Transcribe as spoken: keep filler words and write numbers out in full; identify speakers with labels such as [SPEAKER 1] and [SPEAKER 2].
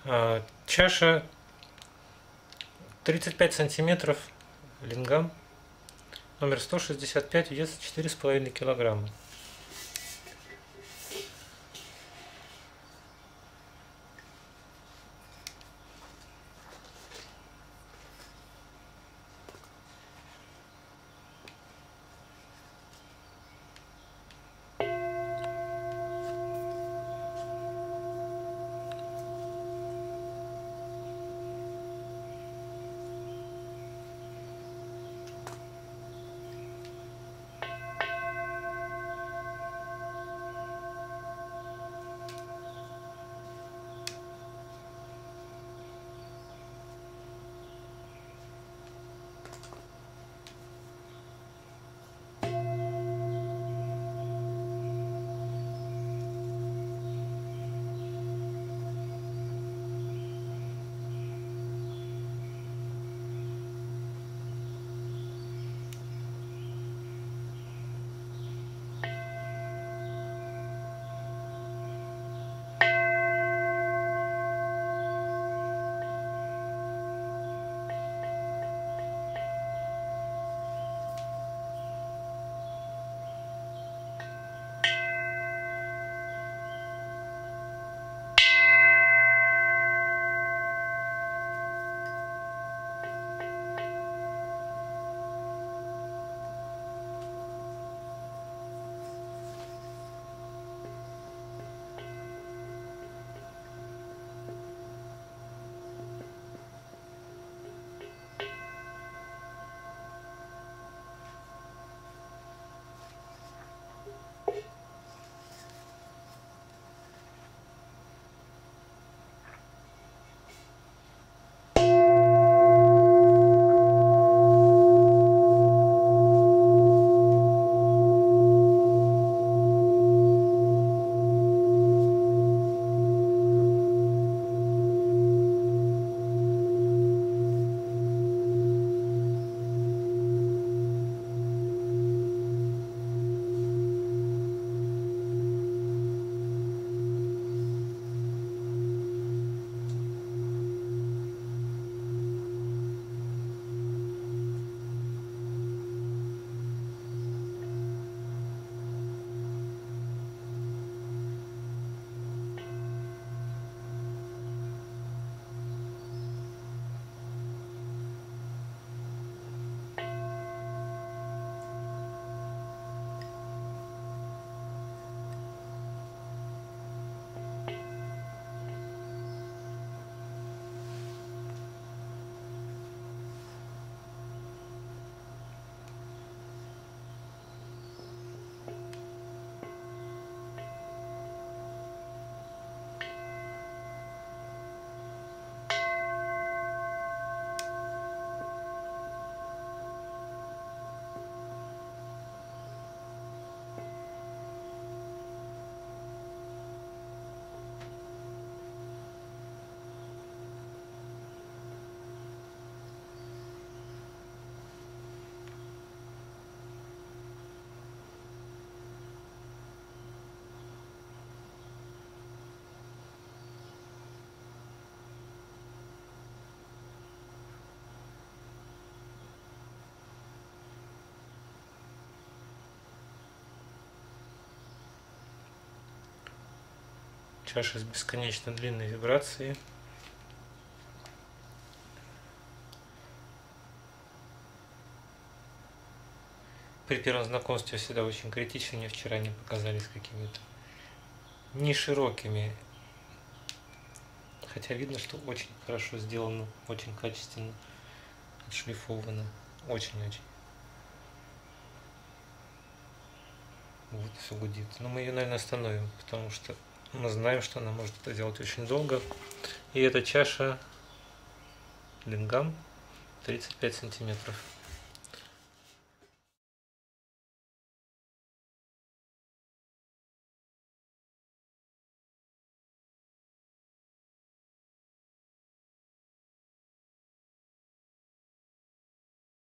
[SPEAKER 1] А, чаша тридцать пять сантиметров, лингам, номер сто шестьдесят пять, вес четыре с половиной килограмма. Чаша с бесконечно длинной вибрацией. При первом знакомстве всегда очень критичны, мне вчера не показались какими-то не широкими. Хотя видно, что очень хорошо сделано, очень качественно отшлифовано. Очень-очень. Вот все гудит. Но мы ее, наверное, остановим, потому что мы знаем, что она может это делать очень долго. И эта чаша лингам тридцать пять сантиметров.